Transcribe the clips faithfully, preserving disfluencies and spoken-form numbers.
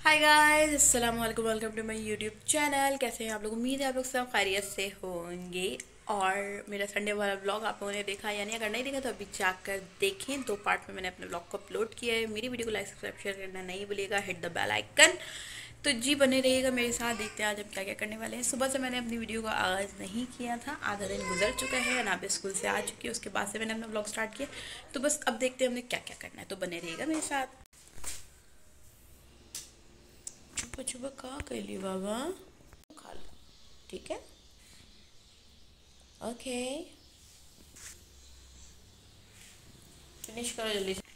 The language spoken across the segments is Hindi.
हाय गाइस, अस्सलाम वालेकुम, welcome to my YouTube channel. कैसे हैं आप लोग? उम्मीद है आप लोग सब खैरियत से होंगे। और मेरा संडे वाला ब्लॉग आप लोगों ने देखा या नहीं? अगर नहीं देखा तो अभी जाकर देखें। दो पार्ट में मैंने अपने ब्लॉग को अपलोड किया है। मेरी वीडियो को लाइक सब्सक्राइब शेयर करना नहीं भूलिएगा, हिट द बेल आइकन। तो जी बने रहिएगा मेरे साथ। देखते हैं आज हम क्या क्या करने वाले हैं। सुबह से मैंने अपनी वीडियो का आगाज़ नहीं किया था, आधा दिन गुजर चुका है। अनाबे स्कूल से आ चुकी है, उसके बाद से मैंने अपना ब्लॉग स्टार्ट किया। तो बस अब देखते हैं हमने क्या क्या करना है। तो बने रहिएगा मेरे साथ। चुप चुप का कैली बाबा खा लो, ठीक है? ओके, फिनिश करो जल्दी से।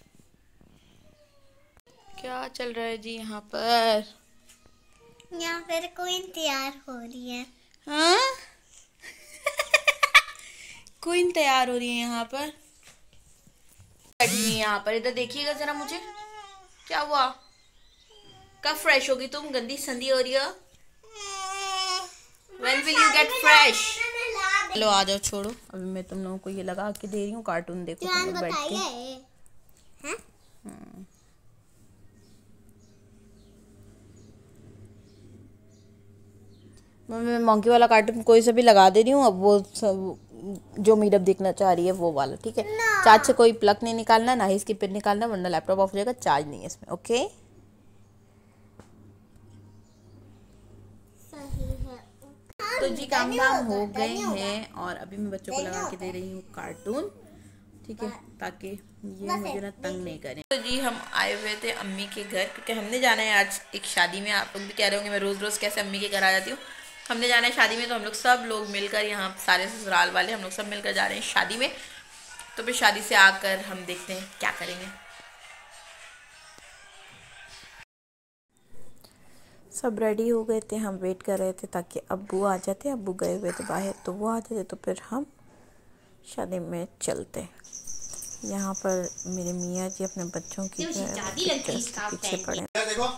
क्या चल रहा है जी यहाँ पर? यहाँ पर कोई तैयार हो रही है। हाँ क्वीन तैयार हो रही है यहाँ पर। बैठी है यहाँ पर, इधर देखिएगा जरा मुझे। क्या हुआ? कब फ्रेश होगी तुम? गंदी संदी हो रही हो। When will you get fresh? चलो आ जाओ, छोड़ो। अभी मैं तुम लोगों को ये लगा के दे रही हूँ, कार्टून देखो तुम लोग बैठ के। मैं मंकी वाला कार्टून कोई से भी लगा दे रही हूँ। अब वो सब जो मीडअप देखना चाह रही है वो वाला, ठीक है? चार्ज से कोई प्लग नहीं निकालना, ना ही इसकी पिन निकालना, वरना लैपटॉप ऑफ हो जाएगा। चार्ज नहीं है इसमें, ओके? तो जी काम धाम हो गए हैं और अभी मैं बच्चों को लगा के दे रही हूँ कार्टून, ठीक है? ताकि ये मुझे ना तंग नहीं करें। तो जी हम आए हुए थे अम्मी के घर, क्योंकि हमने जाना है आज एक शादी में। आप लोग भी कह रहे होंगे मैं रोज़ रोज़ कैसे अम्मी के घर आ जाती हूँ। हमने जाना है शादी में, तो हम लोग सब लोग मिलकर, यहाँ सारे ससुराल वाले हम लोग सब मिलकर जा रहे हैं शादी में। तो फिर शादी से आकर हम देखते हैं क्या करेंगे। सब रेडी हो गए थे, हम वेट कर रहे थे ताकि अब्बू आ जाते। अब्बू गए हुए थे बाहर, तो वो आ जाते तो फिर हम शादी में चलते। यहाँ पर मेरे मियाँ जी अपने बच्चों की पीछे पड़े। देखो,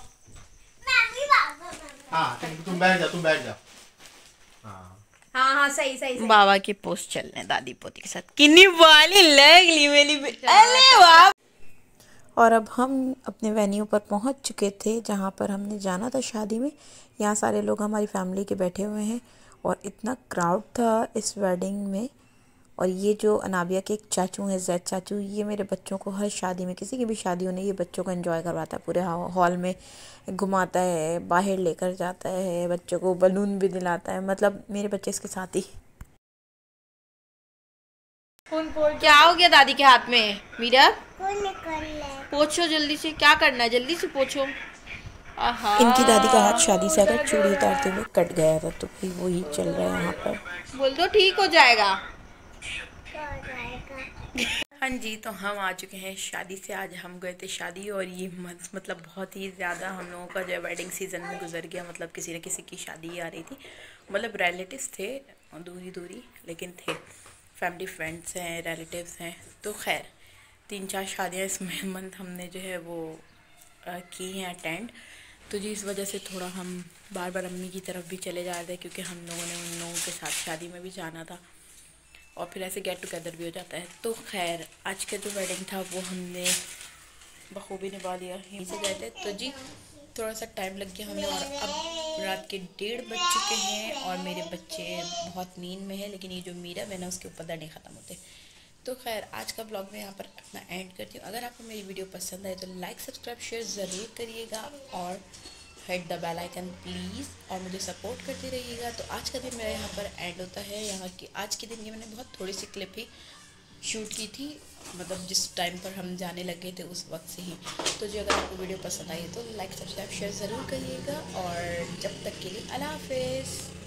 हाँ तुम बैठ जाओ, तुम बैठ जाओ। हाँ हाँ हाँ सही सही, सही। बाबा के पोस्ट चल रहे हैं दादी पोती के साथ। किन्नी वाली लगली मेरी, अरे वाह। और अब हम अपने वेन्यू पर पहुंच चुके थे जहां पर हमने जाना था शादी में। यहाँ सारे लोग हमारी फैमिली के बैठे हुए हैं और इतना क्राउड था इस वेडिंग में। और ये जो अनाबिया के एक चाचू हैं, जैद चाचू, ये मेरे बच्चों को हर शादी में, किसी की भी शादी होने, ये बच्चों को एंजॉय करवाता है। पूरे हॉल में घुमाता है, बाहर लेकर जाता है, बच्चों को बलून भी दिलाता है। मतलब मेरे बच्चे इसके साथ ही। क्या हो गया दादी के हाथ में? मीरा पोछो जल्दी से। क्या करना है? जल्दी से पोछो। इनकी दादी का हाथ शादी से अगर चूड़ी उतारते हुए कट गया था, तो फिर वही चल रहा है यहाँ पर। बोल दो ठीक हो जाएगा। हाँ जी, तो हम आ चुके हैं शादी से। आज हम गए थे शादी और ये मतलब बहुत ही ज़्यादा हम लोगों का जो वेडिंग सीज़न में गुजर गया। मतलब किसी न किसी की शादी आ रही थी। मतलब रिलेटिव्स थे, दूरी दूरी लेकिन थे। फैमिली फ्रेंड्स हैं, रिलेटिव्स हैं। तो खैर तीन चार शादियाँ इस मंथ हमने जो है वो आ, की हैं अटेंड। तो जी इस वजह से थोड़ा हम बार बार अम्मी की तरफ भी चले जा रहे थे, क्योंकि हम लोगों ने उन लोगों के साथ शादी में भी जाना था और फिर ऐसे गेट टुगेदर भी हो जाता है। तो खैर आज का जो वेडिंग था वो हमने बखूबी निभा लिया। यहीं से गए थे। तो जी थोड़ा सा टाइम लग गया हमें और अब रात के डेढ़ बज चुके हैं और मेरे बच्चे बहुत नींद में है, लेकिन ये जो मीरा है ना उसके ऊपर दर नहीं ख़त्म होते। तो खैर आज का ब्लॉग मैं यहाँ पर अपना एंड करती हूँ। अगर आपको मेरी वीडियो पसंद आए तो लाइक सब्सक्राइब शेयर ज़रूर करिएगा और hit the bell icon please, और मुझे सपोर्ट करते रहिएगा। तो आज का दिन मेरा यहाँ पर एंड होता है। यहाँ की आज के दिन की मैंने बहुत थोड़ी सी क्लिप ही शूट की थी, मतलब जिस टाइम पर हम जाने लगे थे उस वक्त से ही। तो जो अगर आपको वीडियो पसंद आई तो लाइक सब्सक्राइब शेयर ज़रूर करिएगा और जब तक के लिए अल्लाह हाफ़िज़।